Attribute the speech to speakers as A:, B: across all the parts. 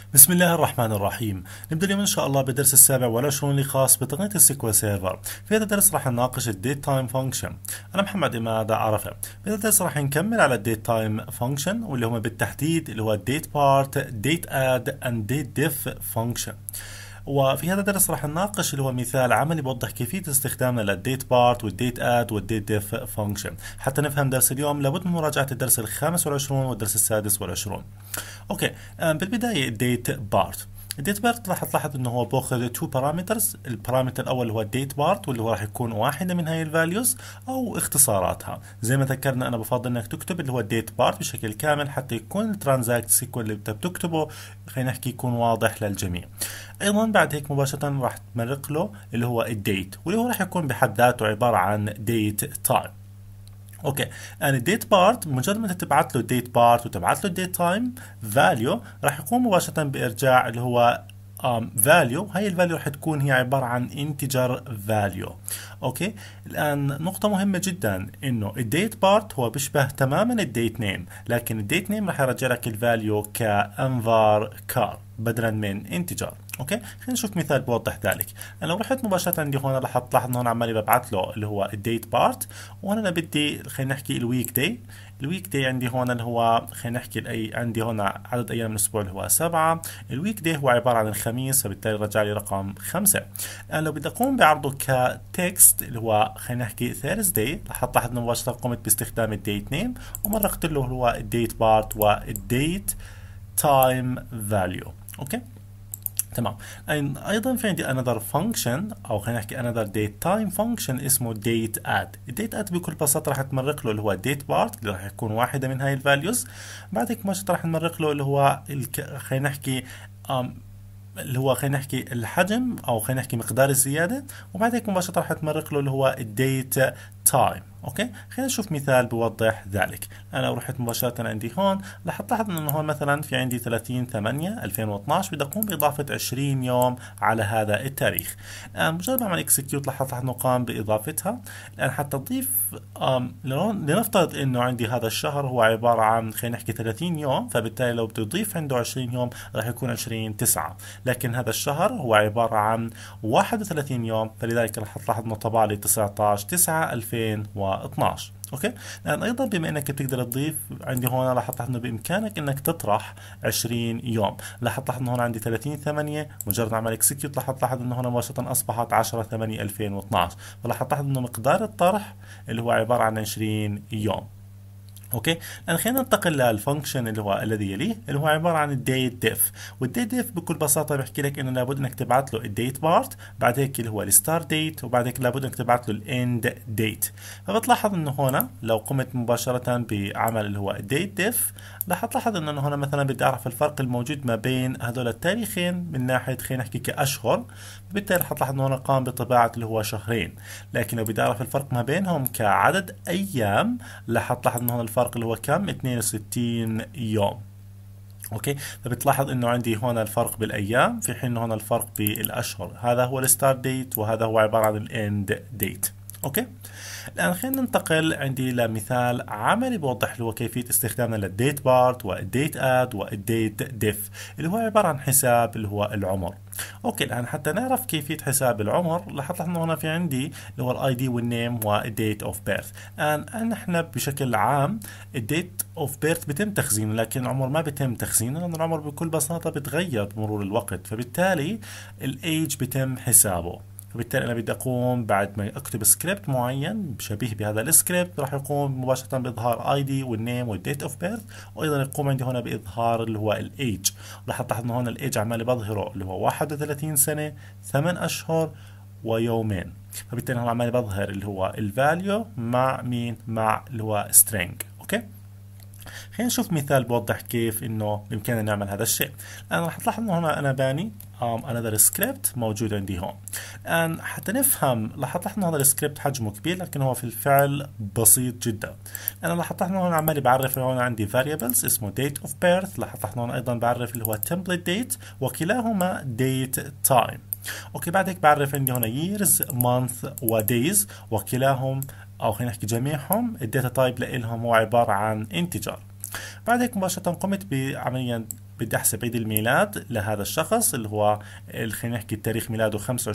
A: بسم الله الرحمن الرحيم. نبدأ اليوم إن شاء الله بالدرس السابع والعشرون اللي خاص بتقنية السيكوال سيرفر. في هذا الدرس راح نناقش الديت تايم فانكشن. أنا محمد إماد عرفة. في هذا الدرس راح نكمل على الديت تايم فانكشن واللي هم بالتحديد اللي هو الديت بارت، ديت اد اند ديت ديف فانكشن. وفي هذا الدرس راح نناقش اللي هو مثال عملي بوضح كيفية استخدامنا للديت بارت والديت اد والديت ديف فانكشن. حتى نفهم درس اليوم لابد من مراجعة الدرس الخامس والعشرون والدرس السادس والعشرون. اوكي، بالبداية الديت بارت. الديت بارت راح تلاحظ انه هو باخذ تو بارامترز. البارامتر الاول اللي هو الديت بارت واللي هو راح يكون واحده من هاي الفاليوز او اختصاراتها. زي ما ذكرنا انا بفضل انك تكتب اللي هو الديت بارت بشكل كامل حتى يكون الترانزاكت سيكول اللي انت بتكتبه خلينا نحكي يكون واضح للجميع. ايضا بعد هيك مباشره راح تمرق له اللي هو الديت واللي هو راح يكون بحد ذاته عباره عن ديت تايم. اوكي، انا الديت بارت مجرد ما انت تبعت له الديت بارت وتبعت له الديت تايم فاليو راح يقوم مباشره بارجاع اللي هو فاليو. هاي الفاليو راح تكون هي عباره عن انتجر فاليو. اوكي، الان نقطه مهمه جدا انه الديت بارت هو بيشبه تماما الديت نيم، لكن الديت نيم راح يرجع لك الفاليو كانفار كار بدلا من انتجر. اوكي، خلينا نشوف مثال بوضح ذلك. انا لو رحت مباشره عندي هون راح تلاحظ هون عمالي ببعث له اللي هو الديت بارت، وانا أنا بدي خلينا نحكي الويك داي. الويك داي عندي هون اللي هو خلينا نحكي عندي هون عدد ايام الاسبوع اللي هو 7. الويك داي هو عباره عن الخميس فبالتالي رجع لي رقم 5. انا لو بدي اقوم بعرضه كتكست اللي هو خلينا نحكي ثيرزداي راح تلاحظ انه مباشره قمت باستخدام الديت نيم ومرقت له اللي هو الديت بارت والديت تايم فاليو. اوكي تمام. ايضا في عندي another function او خلينا نحكي another date time function اسمه date add. الديت اد بكل بساطه راح تمرق له اللي هو الديت بارت اللي راح يكون واحده من هاي الفاليوز. بعد هيك مباشره راح نمرق له اللي هو خلينا نحكي اللي هو خلينا نحكي الحجم او خلينا نحكي مقدار الزياده. وبعد هيك مباشره راح تمرق له اللي هو الديت تايم. اوكي، خلينا نشوف مثال بوضح ذلك. انا لو رحت مباشره عندي هون راح تلاحظ انه هون مثلا في عندي 30/8/2012 بدي اقوم باضافه 20 يوم على هذا التاريخ. مجرد ما اعمل اكسكيوت راح تلاحظ انه قام باضافتها. الان حتى اضيف لنفترض انه عندي هذا الشهر هو عباره عن خلينا نحكي 30 يوم، فبالتالي لو بدي اضيف عنده 20 يوم راح يكون 20/9. لكن هذا الشهر هو عباره عن 31 يوم، فلذلك راح تلاحظ انه طبع لي 19/9/2012. اوكي، لان ايضا بما انك بتقدر تضيف عندي هون راح تلاحظ انه بامكانك انك تطرح 20 يوم. راح تلاحظ انه هون عندي 30/8 مجرد اعمل اكسكيوت راح تلاحظ انه هون مباشره اصبحت 10/8/2012. فراح تلاحظ انه مقدار الطرح اللي هو عباره عن 20 يوم. اوكي، الان خلينا ننتقل للفانكشن اللي هو الذي يليه اللي هو عباره عن الديت ديف. والديت ديف بكل بساطه بحكي لك انه لابد انك تبعت له الديت بارت، بعد هيك اللي هو الستار ديت، وبعد هيك لابد انك تبعت له الاند ديت. فبتلاحظ انه هنا لو قمت مباشره بعمل اللي هو الديت ديف راح تلاحظ انه هنا مثلا بدي اعرف الفرق الموجود ما بين هذول التاريخين من ناحيه خلينا نحكي كاشهر، فبالتالي راح تلاحظ انه هنا قام بطباعه اللي هو شهرين. لكن لو بدي اعرف الفرق ما بينهم كعدد ايام راح تلاحظ انه هنا الفرق اللي هو كم 62 يوم. اوكي، فبتلاحظ انه عندي هون الفرق بالايام في حين هون الفرق بالاشهر. هذا هو الستارت ديت وهذا هو عباره عن الاند ديت. اوكي، الان خلينا ننتقل عندي لمثال عملي بوضح اللي هو كيفيه استخدامنا للديت بارت والديت اد والديت ديف اللي هو عباره عن حساب اللي هو العمر. اوكي، الان حتى نعرف كيفيه حساب العمر لاحظت انه هنا في عندي اللي هو الاي دي والنيم والديت اوف بيرث. الان نحن بشكل عام الديت اوف بيرث بيتم تخزينه لكن العمر ما بيتم تخزينه لان العمر بكل بساطه بتغير بمرور الوقت، فبالتالي الايج بيتم حسابه. فبالتالي انا بدي اقوم بعد ما اكتب سكريبت معين شبيه بهذا السكريبت راح يقوم مباشره باظهار اي دي والنيم والديت اوف بيرث، وايضا يقوم عندي هنا باظهار اللي هو الايج. راح تلاحظ انه هنا الايج عمالي بظهره اللي هو 31 سنه 8 اشهر ويومين. فبالتالي هنا عمالي بظهر اللي هو الفاليو مع مين؟ مع اللي هو string. اوكي، خلينا نشوف مثال بوضح كيف انه بامكاننا نعمل هذا الشيء. الان راح تلاحظ انه هنا انا باني another script موجود عندي هون. الان حتى نفهم راح تلاحظ انه هذا السكريبت حجمه كبير لكن هو في الفعل بسيط جدا. انا راح تلاحظ انه هون عمالي بعرف هون عندي variables اسمه date of birth، راح تلاحظ هون ايضا بعرف اللي هو template date وكلاهما date time. اوكي، بعد هيك بعرف عندي هنا years month ودايز وكلاهم او خلينا نحكي جميعهم الداتا تايب لهم هو عباره عن انتجر. بعد هيك مباشره قمت بعمليا بدي احسب عيد الميلاد لهذا الشخص اللي هو خلينا نحكي تاريخ ميلاده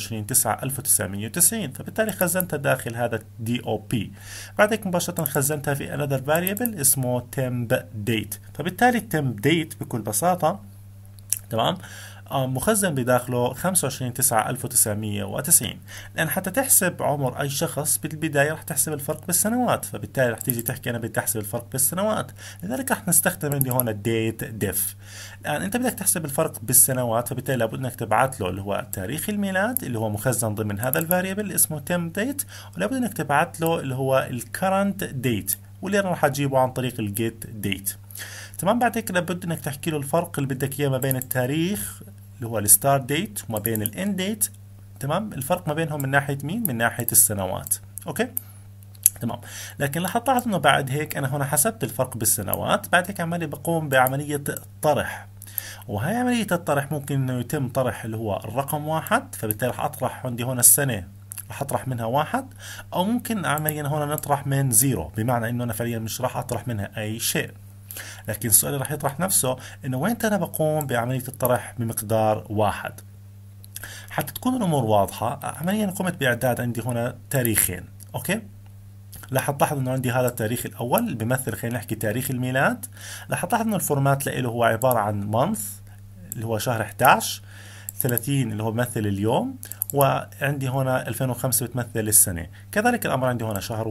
A: 25/9/1990، فبالتالي خزنتها داخل هذا دي او بي. بعد هيك مباشرة خزنتها في another variable اسمه temp date، فبالتالي temp date بكل بساطة تمام مخزن بداخله 25/9/1990، لأن حتى تحسب عمر أي شخص بالبداية رح تحسب الفرق بالسنوات، فبالتالي رح تيجي تحكي أنا بدي أحسب الفرق بالسنوات، لذلك رح نستخدم عندي هون الديت ديف. الآن أنت بدك تحسب الفرق بالسنوات، فبالتالي لابد أنك تبعت له اللي هو تاريخ الميلاد اللي هو مخزن ضمن هذا الفاريبل اسمه temp date، ولابد أنك تبعت له اللي هو الكرنت ديت، واللي أنا رح أجيبه عن طريق الجيت ديت. تمام. بعد هيك لابد انك تحكي له الفرق اللي بدك اياه ما بين التاريخ اللي هو الستارت ديت وما بين الاند ديت. تمام. الفرق ما بينهم من ناحيه مين؟ من ناحيه السنوات. اوكي تمام. لكن لاحظت انه بعد هيك انا هنا حسبت الفرق بالسنوات، بعد هيك عمالي بقوم بعمليه طرح، وهي عمليه الطرح ممكن انه يتم طرح اللي هو الرقم 1، فبالتالي رح اطرح عندي هنا السنه رح اطرح منها 1، او ممكن عمليا هنا نطرح من 0، بمعنى انه انا فعليا مش راح اطرح منها اي شيء. لكن السؤال اللي راح يطرح نفسه انه وين انا بقوم بعمليه الطرح بمقدار 1. حتى تكون الامور واضحه، عمليا قمت باعداد عندي هنا تاريخين. اوكي، رح تلاحظ انه عندي هذا التاريخ الاول اللي بيمثل خلينا نحكي تاريخ الميلاد. رح تلاحظ انه الفورمات له هو عباره عن month اللي هو شهر 11، 30 اللي هو بيمثل اليوم، وعندي هنا 2005 بتمثل السنة. كذلك الأمر عندي هنا شهر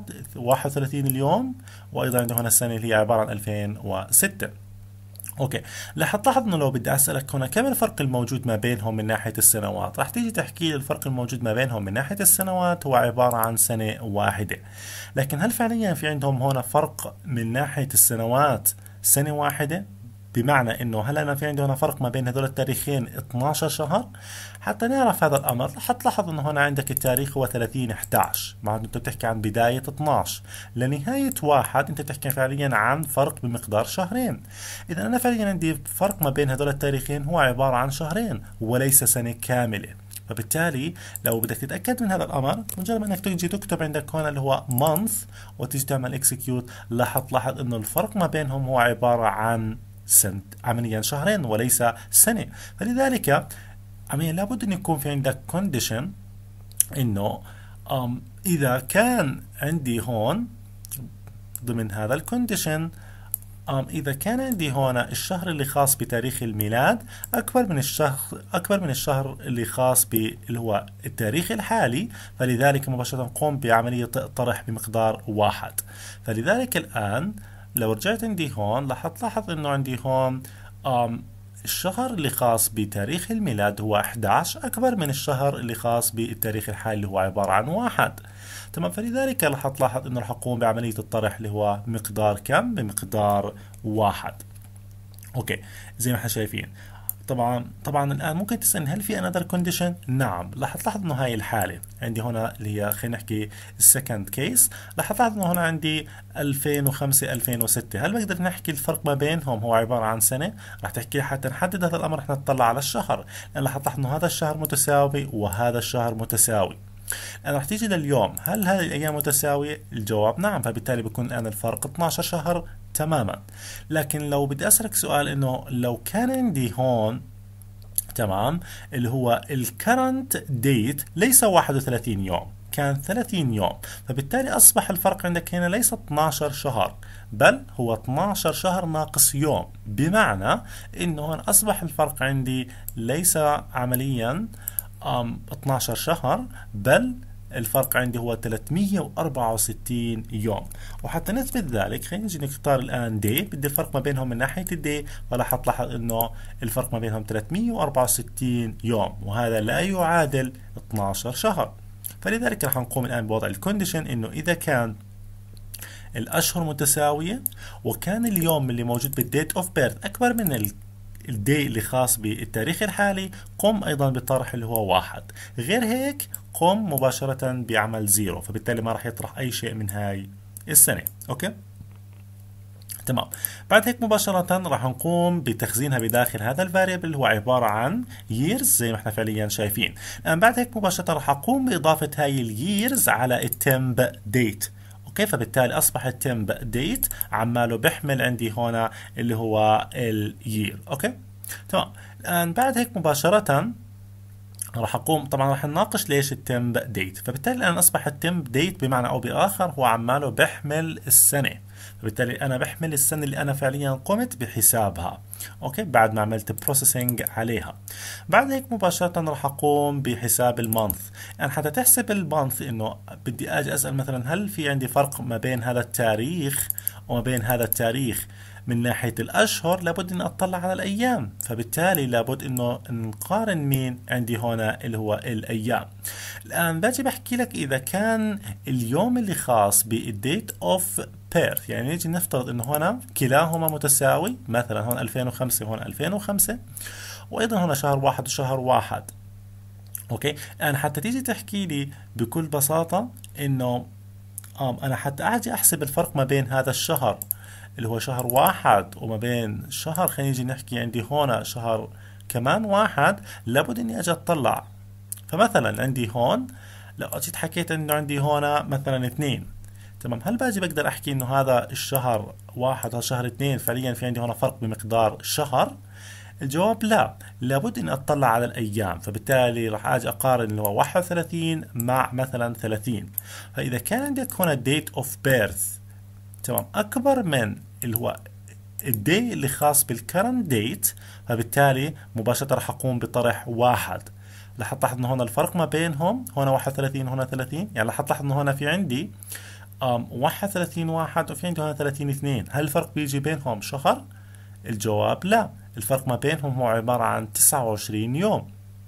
A: 31 اليوم، وأيضا عندي هنا السنة اللي هي عبارة عن 2006. اوكي، رح تلاحظ انه لو بدي اسالك هنا كم الفرق الموجود ما بينهم من ناحيه السنوات، رح تيجي تحكي لي الفرق الموجود ما بينهم من ناحيه السنوات هو عباره عن سنه واحده. لكن هل فعليا في عندهم هنا فرق من ناحيه السنوات سنه واحده؟ بمعنى انه هل انا في عندي هنا فرق ما بين هذول التاريخين 12 شهر؟ حتى نعرف هذا الامر رح تلاحظ انه هنا عندك التاريخ هو 30/11، مع انه انت بتحكي عن بدايه 12 لنهايه 1، انت بتحكي فعليا عن فرق بمقدار شهرين. اذا انا فعليا عندي فرق ما بين هذول التاريخين هو عباره عن شهرين وليس سنه كامله. فبالتالي لو بدك تتاكد من هذا الامر، مجرد انك تيجي تكتب عندك هنا اللي هو month وتيجي تعمل اكسكيوت، رح تلاحظ انه الفرق ما بينهم هو عباره عن عمليا شهرين وليس سنة. فلذلك عمليا لابد أن يكون في عندك condition إنه إذا كان عندي هون ضمن هذا الكونديشن إذا كان عندي هنا الشهر اللي خاص بتاريخ الميلاد أكبر من الشهر اللي خاص اللي هو التاريخ الحالي، فلذلك مباشرة قم بعملية طرح بمقدار 1. فلذلك الآن لو رجعت عندي هون رح تلاحظ انه عندي هون الشهر اللي خاص بتاريخ الميلاد هو 11 اكبر من الشهر اللي خاص بالتاريخ الحالي اللي هو عبارة عن 1. تمام. فلذلك رح تلاحظ انه رح اقوم بعملية الطرح اللي هو مقدار كم؟ بمقدار 1. اوكي، زي ما احنا شايفين. طبعا الان ممكن تسالني هل في another condition؟ نعم، رح تلاحظ انه هاي الحاله عندي هنا اللي هي خلينا نحكي السكند كيس، رح تلاحظ انه هنا عندي 2005 2006. هل بقدر نحكي الفرق ما بينهم هو عباره عن سنه؟ رح تحكي حتى نحدد هذا الامر رح نطلع على الشهر، لان رح تلاحظ انه هذا الشهر متساوي وهذا الشهر متساوي. الآن رح تيجي لليوم، هل هذه الأيام متساوية؟ الجواب نعم، فبالتالي بيكون الآن الفرق 12 شهر تماما. لكن لو بدي أسألك سؤال إنه لو كان عندي هون تمام اللي هو الكرنت ديت ليس 31 يوم، كان 30 يوم، فبالتالي أصبح الفرق عندك هنا ليس 12 شهر بل هو 12 شهر ناقص يوم، بمعنى إنه هون أصبح الفرق عندي ليس عمليا 12 شهر بل الفرق عندي هو 364 يوم. وحتى نثبت ذلك خلينا نجي نختار الآن دي، بدي الفرق ما بينهم من ناحية الدي، فراح تلاحظ انه الفرق ما بينهم 364 يوم، وهذا لا يعادل 12 شهر. فلذلك راح نقوم الآن بوضع الكونديشن انه إذا كان الأشهر متساوية وكان اليوم اللي موجود بالديت اوف بيرث أكبر من الدي اللي خاص بالتاريخ الحالي، قم أيضا بالطرح اللي هو 1. غير هيك قم مباشرة بعمل 0، فبالتالي ما راح يطرح أي شيء من هاي السنة. أوكي تمام. بعد هيك مباشرة راح نقوم بتخزينها بداخل هذا الفاريبل اللي هو عبارة عن years زي ما احنا فعليا شايفين. الآن بعد هيك مباشرة راح أقوم بإضافة هاي الييرز على التمب ديت. اوكي، فبالتالي اصبح التمب ديت عماله بيحمل عندي هنا اللي هو اليير. اوكي تمام. الان بعد هيك مباشرة راح اقوم، طبعا راح نناقش ليش التمب ديت. فبالتالي الان اصبح التمب ديت بمعنى او باخر هو عماله بيحمل السنة، فبالتالي انا بحمل السنة اللي انا فعليا قمت بحسابها. اوكي، بعد ما عملت بروسيسنج عليها. بعد هيك مباشرة راح اقوم بحساب المانث. يعني حتى تحسب المانث انه بدي اجي اسأل مثلا هل في عندي فرق ما بين هذا التاريخ وما بين هذا التاريخ من ناحية الأشهر، لابد أن أطلع على الأيام، فبالتالي لابد أنه نقارن مين عندي هنا اللي هو الأيام. الآن باجي بحكي لك إذا كان اليوم اللي خاص بالديت أوف بيرث، يعني نيجي نفترض أنه هنا كلاهما متساوي، مثلا هون 2005 هون 2005، وأيضا هنا شهر واحد وشهر واحد. أوكي، الآن حتى تيجي تحكي لي بكل بساطة أنه أنا حتى أجي أحسب الفرق ما بين هذا الشهر اللي هو شهر واحد وما بين شهر، خلينا نيجي نحكي عندي هون شهر كمان واحد، لابد اني اجي اطلع. فمثلا عندي هون لو اجيت حكيت انه عندي هون مثلا 2، تمام، هل باجي بقدر احكي انه هذا الشهر واحد وهذا شهر 2 فعليا في عندي هون فرق بمقدار شهر؟ الجواب لا، لابد اني اطلع على الايام. فبالتالي راح اجي اقارن اللي هو 31 مع مثلا 30. فاذا كان عندك هنا ديت اوف بيرث تمام اكبر من اللي هو الدي اللي خاص بالكرنت ديت، فبالتالي مباشرة راح اقوم بطرح واحد. رح تلاحظ انه هنا الفرق ما بينهم هنا 31 هنا 30، يعني رح تلاحظ انه هنا في عندي 31 واحد وفي عندي هنا 30 2. هل الفرق بيجي بينهم شهر؟ الجواب لا، الفرق ما بينهم هو عبارة عن 29 يوم.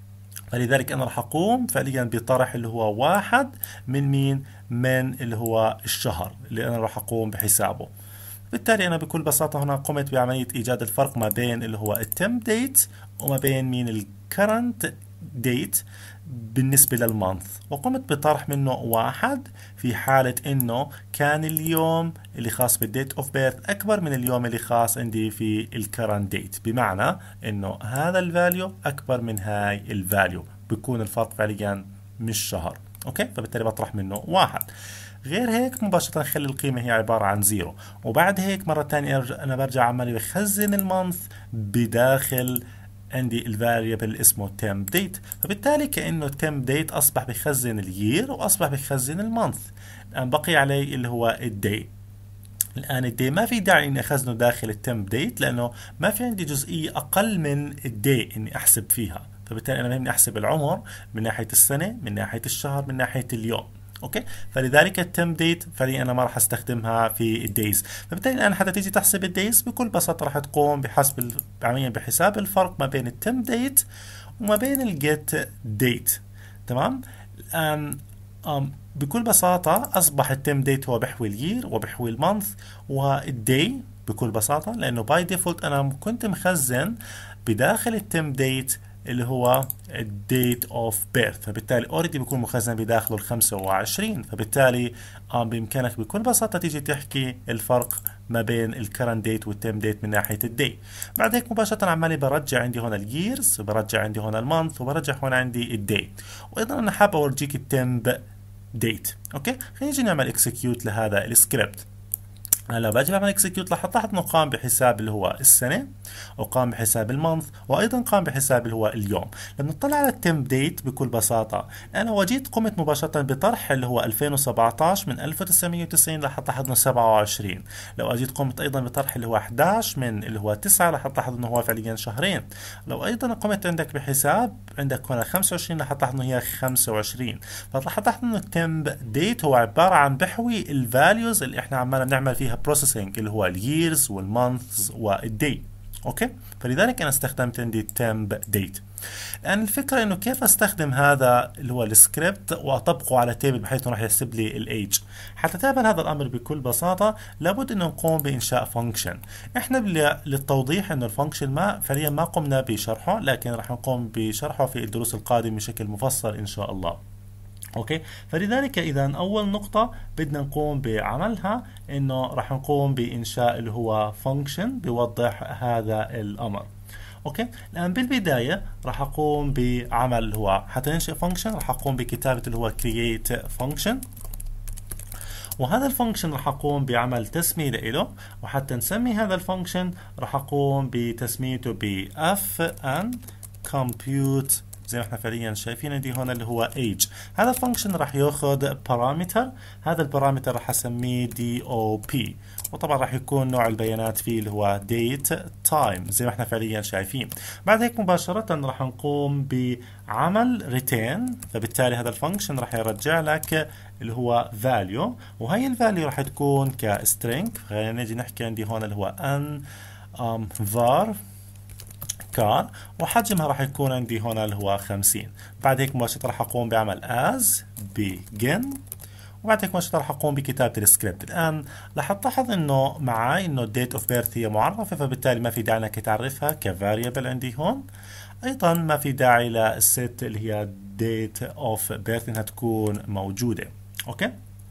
A: فلذلك أنا راح أقوم فعليا بطرح اللي هو واحد من مين؟ من اللي هو الشهر اللي أنا راح أقوم بحسابه. بالتالي أنا بكل بساطة هنا قمت بعملية إيجاد الفرق ما بين اللي هو التم ديت وما بين مين الكرنت ديت بالنسبة للمانث، وقمت بطرح منه واحد في حالة انه كان اليوم اللي خاص بالديت اوف بيرث اكبر من اليوم اللي خاص عندي في الكرنت ديت، بمعنى انه هذا الفاليو اكبر من هاي الفاليو، بيكون الفرق فعليا مش شهر. اوكي، فبالتالي بطرح منه واحد. غير هيك مباشرة نخلي القيمة هي عبارة عن زيرو، وبعد هيك مرة تانية أنا برجع عمالي بخزن المانث بداخل عندي الفاريبل اسمه temp date. فبالتالي كأنه temp date أصبح بخزن اليير وأصبح بخزن المانث. الآن بقي علي اللي هو الدي. الآن الدي ما في داعي إني أخزنه داخل التمب ديت، لأنه ما في عندي جزئية أقل من الدي إني أحسب فيها. فبالتالي أنا بهمني أحسب العمر من ناحية السنة، من ناحية الشهر، من ناحية اليوم. اوكي، فلذلك التم ديت فعليا انا ما راح استخدمها في الدايز. فبالتالي الان حتى تيجي تحسب الدايز بكل بساطه راح تقوم عمليا بحساب الفرق ما بين التم ديت وما بين الجيت ديت. تمام. الان بكل بساطه اصبح التم ديت هو بحوي اليير وبحوي المانث والدي بكل بساطه، لانه باي ديفولت انا كنت مخزن بداخل التم ديت اللي هو الديت اوف بيرث، فبالتالي اوريدي بيكون مخزن بداخله ال 25. فبالتالي بامكانك بكل بساطه تيجي تحكي الفرق ما بين الكرنت ديت والتم ديت من ناحيه الدي. بعد هيك مباشره عمالي برجع عندي هنا الييرز وبرجع عندي هنا المانث وبرجع هنا عندي الدي، وايضا انا حابب اورجيك التم ديت. اوكي، خلينا نيجي نعمل اكسكيوت لهذا السكريبت. هلا باجي بعمل اكسكيوت لاحظت انه قام بحساب اللي هو السنه، وقام بحساب المانث، وايضا قام بحساب اللي هو اليوم. لما نطلع على التم ديت بكل بساطه انا وجيت قمت مباشره بطرح اللي هو 2017 من 1990 لاحظت انه 27. لو اجيت قمت ايضا بطرح اللي هو 11 من اللي هو 9 لاحظت انه هو فعليا شهرين. لو ايضا قمت عندك بحساب عندك هنا 25 لاحظت انه هي 25. فلاحظت انه التم ديت هو عباره عن بحوي الفاليوز اللي احنا عمالنا بنعمل فيها بروسيسنج اللي هو الييرز والمانثز والدي. اوكي، فلذلك انا استخدمت عندي التمب ديت. الان الفكره انه كيف استخدم هذا اللي هو السكريبت واطبقه على تيبل بحيث انه راح يحسب لي الايج. حتى تعمل هذا الامر بكل بساطه لابد انه نقوم بانشاء فانكشن. احنا للتوضيح انه الفانكشن ما فعليا ما قمنا بشرحه، لكن راح نقوم بشرحه في الدروس القادمه بشكل مفصل ان شاء الله. اوكي، فلذلك اذا اول نقطة بدنا نقوم بعملها انه راح نقوم بانشاء اللي هو فانكشن بيوضح هذا الامر. اوكي، الان بالبداية راح اقوم بعمل اللي هو حتى ننشئ فانكشن راح اقوم بكتابة اللي هو create function، وهذا الفانكشن راح اقوم بعمل تسمية له، وحتى نسمي هذا الفانكشن راح اقوم بتسميته ب fn compute زي ما احنا فعليا شايفين عندي هون اللي هو age. هذا الفانكشن راح ياخذ بارامتر، هذا البارامتر راح اسميه DOP، وطبعا راح يكون نوع البيانات فيه اللي هو date time زي ما احنا فعليا شايفين. بعد هيك مباشرة راح نقوم بعمل return، فبالتالي هذا الفانكشن راح يرجع لك اللي هو value، وهي الفاليو راح تكون كstring. خلينا نيجي نحكي عندي هون اللي هو var كار، وحجمها راح يكون عندي هنا اللي هو 50. بعد هيك مباشرة راح اقوم بعمل as begin، وبعد هيك مباشرة راح اقوم بكتابة السكريبت. الان راح تلاحظ انه معي انه date of birth هي معرفة، فبالتالي ما في داعي انك تعرفها كفاريبل عندي هون. ايضا ما في داعي للست اللي هي date of birth انها تكون موجودة. اوكي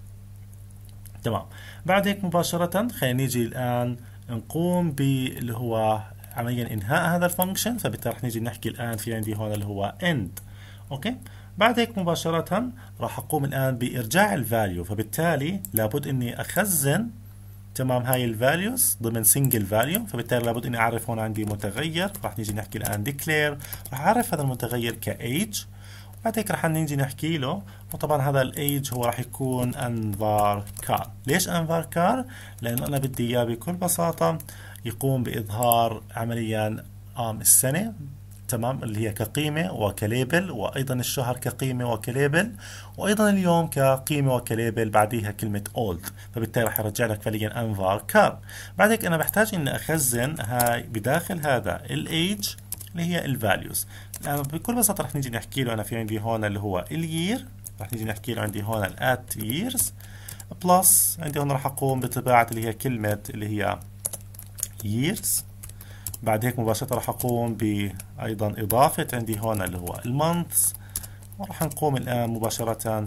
A: تمام. بعد هيك مباشرة خلينا نيجي الان نقوم باللي هو عمليا انهاء هذا الفانكشن، فبالتالي رح نيجي نحكي الان في عندي هون اللي هو end. اوكي. بعد هيك مباشرة راح اقوم الان بارجاع الفاليو، فبالتالي لابد اني اخزن تمام هاي الفاليوز ضمن سنجل فاليو، فبالتالي لابد اني اعرف هون عندي متغير، راح نيجي نحكي الان declare، راح اعرف هذا المتغير كage، بعد هيك راح نيجي نحكي له، وطبعا هذا الايج هو راح يكون انفار كار. ليش انفار كار؟ لانه انا بدي اياه بكل بساطة يقوم باظهار عمليا السنة تمام اللي هي كقيمة وكليبل، وايضا الشهر كقيمة وكليبل، وايضا اليوم كقيمة وكليبل بعديها كلمة old، فبالتالي راح يرجع لك فعليا انفار كار. بعد هيك انا بحتاج اني اخزن هاي بداخل هذا الايج اللي هي الفاليوز. الان بكل بساطة راح نيجي نحكي له انا في عندي هون اللي هو الير، راح نيجي نحكي له عندي هون الات years بلس عندي هون راح اقوم بطباعة اللي هي كلمة اللي هي years. بعد هيك مباشرة راح اقوم بايضا اضافة عندي هون اللي هو المانثs، وراح نقوم الان مباشرة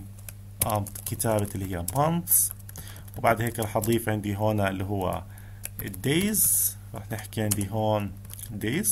A: بكتابة اللي هي months، وبعد هيك راح اضيف عندي هون اللي هو الدايز، راح نحكي عندي هون days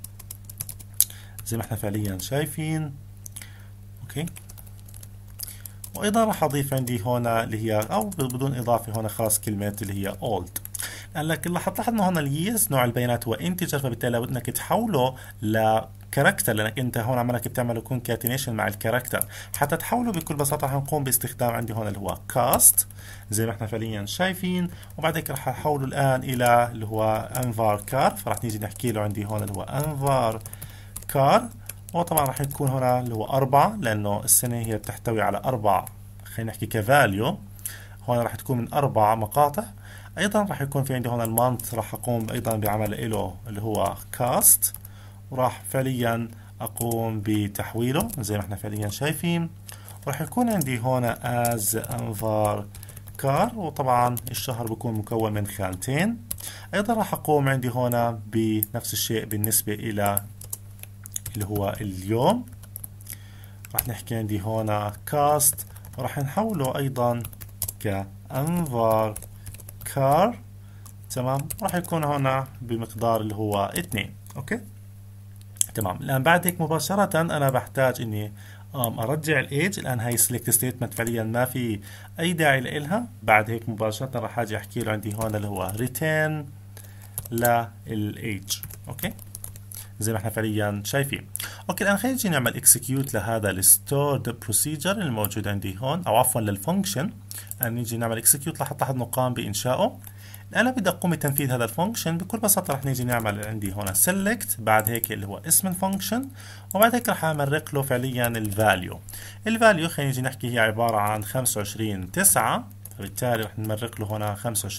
A: زي ما احنا فعليا شايفين. اوكي. وايضا راح اضيف عندي هنا اللي هي او بدون اضافه هنا خلاص كلمه اللي هي old. لكن راح تلاحظ انه هنا اليس نوع البيانات هو انتجر، فبالتالي لابد انك تحوله لكاركتر، لانك انت هون عمالك بتعمل كونكاتينيشن مع الكاركتر. حتى تحوله بكل بساطه راح نقوم باستخدام عندي هون اللي هو كاست زي ما احنا فعليا شايفين، وبعد هيك راح احوله الان الى اللي هو انفار كار، فراح نيجي نحكي له عندي هون اللي هو انفار كار، وطبعا راح يكون هنا اللي هو 4 لأنه السنة هي بتحتوي على 4 خلينا نحكي كفاليو، هون راح تكون من 4 مقاطع. أيضا راح يكون في عندي هون المانث، راح أقوم أيضا بعمل له اللي هو كاست، وراح فعليا أقوم بتحويله زي ما احنا فعليا شايفين، وراح يكون عندي هون as انفار كار، وطبعا الشهر بيكون مكون من خانتين. أيضا راح أقوم عندي هون بنفس الشيء بالنسبة إلى اللي هو اليوم، راح نحكي عندي هون كاست، وراح نحوله ايضا كانفار كار تمام، راح يكون هنا بمقدار اللي هو 2. اوكي تمام. الان بعد هيك مباشرة انا بحتاج اني ارجع الايج. الان هاي سيلكت ستيتمنت فعليا ما في اي داعي لها. بعد هيك مباشرة راح اجي احكي له عندي هون اللي هو ريتيرن للايج. اوكي زي ما احنا فعليا شايفين. اوكي الان خلينا نجي نعمل اكسكيوت لهذا الستورد بروسيجر الموجود عندي هون، او عفوا للفانكشن. الان نيجي نعمل اكسكيوت، راح تلاحظ انه قام بانشائه. الان بدي اقوم بتنفيذ هذا الفانكشن. بكل بساطه راح نيجي نعمل عندي هون سيلكت، بعد هيك اللي هو اسم الفانكشن، وبعد هيك راح امرق له فعليا الفاليو. الفاليو خلينا نيجي نحكي هي عباره عن 25/9، فبالتالي راح نمرق له هنا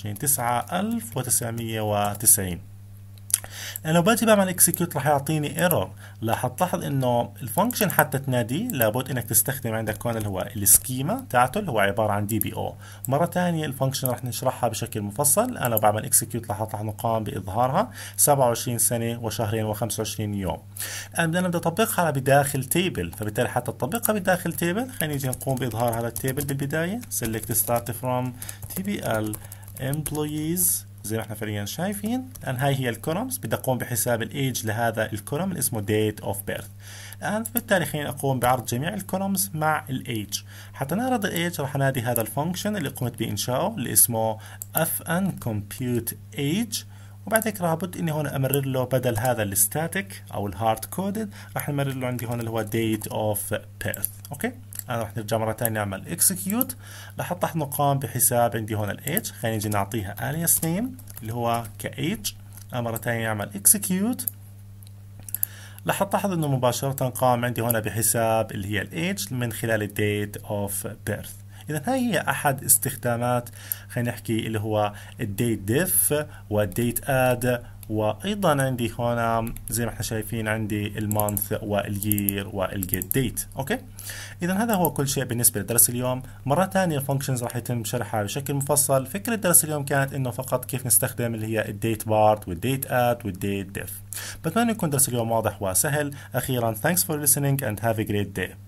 A: 25/9/1990. لو باجي بعمل اكسكيوت راح يعطيني ايرور. لاحظ تلاحظ انه الفانكشن حتى تناديه لابد انك تستخدم عندك هون اللي هو السكيما تاعته اللي هو عباره عن دي بي او. مره ثانيه الفانكشن راح نشرحها بشكل مفصل. انا لو بعمل اكسكيوت لاحظ انه قام باظهارها 27 سنه وشهرين و25 يوم. الان بدنا نبدا نطبقها بداخل تيبل، فبالتالي حتى تطبقها بداخل تيبل خلينا نيجي نقوم باظهار هذا التيبل بالبدايه. select start from tbl employees زي ما احنا فعليا شايفين. الآن هاي هي الكولومز، بدي أقوم بحساب الإيج لهذا الكولوم اللي اسمه date of birth. الآن بالتالي خلينا أقوم بعرض جميع الكولومز مع الإيج. حتى نعرض الإيج راح أنادي هذا الفانكشن اللي قمت بإنشائه اللي اسمه fn compute age، وبعد هيك لابد اني هون امرر له بدل هذا الستاتيك او الهارد كودد راح نمرر له عندي هون اللي هو date of birth. اوكي، انا راح نرجع مره ثانيه نعمل اكسكيوت لحتى نقام بحساب عندي هون الايج. خلينا نجي نعطيها alias name اللي هو كايج. مره ثانيه نعمل اكسكيوت لحتى تلاحظ انه مباشره قام عندي هون بحساب اللي هي الايج من خلال الديت اوف بيرث. إذا هاي هي أحد استخدامات خلينا نحكي اللي هو الديت ديف والديت آد، وأيضا عندي هون زي ما احنا شايفين عندي المانث واليير والجيت ديت. أوكي، إذا هذا هو كل شيء بالنسبة لدرس اليوم. مرة ثانية الفانكشنز راح يتم شرحها بشكل مفصل. فكرة درس اليوم كانت إنه فقط كيف نستخدم اللي هي الديت بارت والديت آد والديت ديف. بتمنى يكون درس اليوم واضح وسهل. أخيرا thanks for listening and have a great day.